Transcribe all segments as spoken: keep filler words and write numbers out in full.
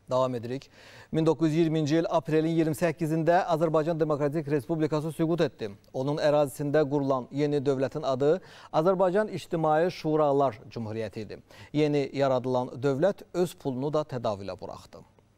Davam edirik. min doqquz yüz iyirminci il aprelin iyirmi səkkizində Azərbaycan Demokratik Respublikası süqut etdi. Onun ərazisində qurulan yeni dövlətin adı Azərbaycan İctimai Şuralar Cumhuriyyəti idi. Yeni yaradılan dövlət öz pulunu da tədavülə buraxdı.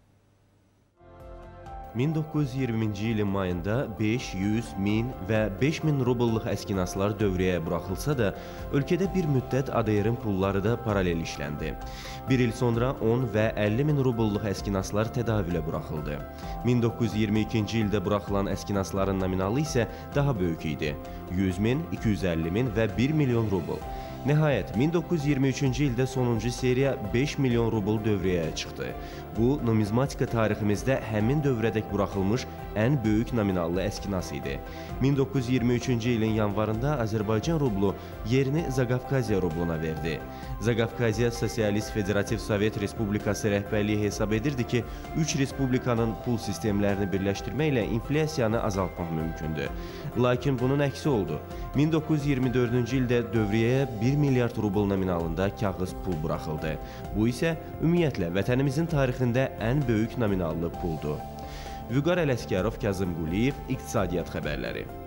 min doqquz yüz iyirminci ilin mayında beş, yüz, min və beş min rubulluq əskinaslar dövrəyə buraxılsa da, ölkədə bir müddət A D R-in pulları da paralel işləndi. Bir il sonra on və əlli min rubulluq əskinaslar tədavülə buraxıldı. min doqquz yüz iyirmi ikinci ildə buraxılan əskinasların nominalı isə daha böyük idi. yüz min, iki yüz əlli min və bir milyon rubl. Nəhayət, min doqquz yüz iyirmi üçüncü ildə sonuncu seriya beş milyon rubl dövrəyə çıxdı. Bu, numizmatika tariximizdə həmin dövrədək buraxılmış ən böyük nominallı əskinas idi. min doqquz yüz iyirmi üçüncü ilin yanvarında Azərbaycan rublu yerini Zaqafqaziya rubluna verdi. Zaqafqaziya Sosialist Federativ Sovet Respublikası rəhbərliyi hesab edirdi ki, üç respublikanın pul sistemlərini birləşdirməklə inflyasiyanı azaltmaq mümkündür. Lakin bunun əksi oldu. min doqquz yüz iyirmi dördüncü ildə dövriyəyə bir milyard rubl nominalında kağız pul buraxıldı. Bu isə ümumiyyətlə vətənimizin tarixində ən böyük nominallı puldur. Vüqar Ələsgərov, Kazım Quliyev, İqtisadiyyat xəbərləri.